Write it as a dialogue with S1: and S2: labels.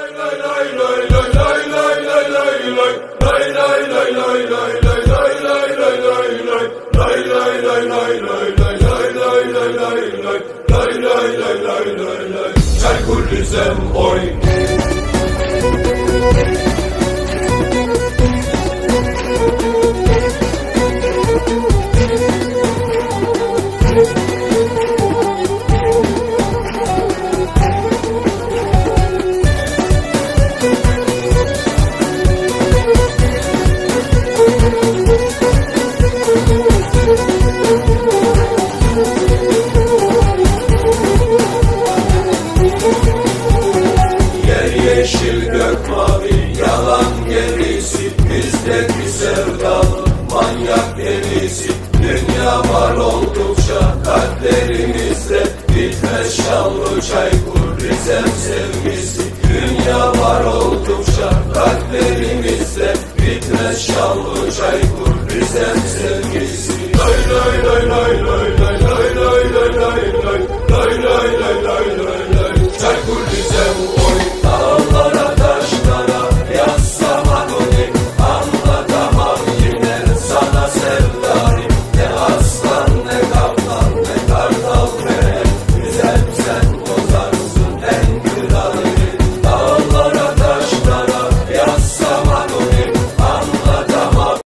S1: Çaykur Rizem oy. Yeşil gök mavi yalan gerisi, bizdeki sevdalı manyak delisi. Dünya var oldukça kalplerimizde, bitmez şanlı Çaykur Rizem sevgisi. Dünya var oldukça kalplerimizde, bitmez şanlı Çaykur Rizem sevgisi.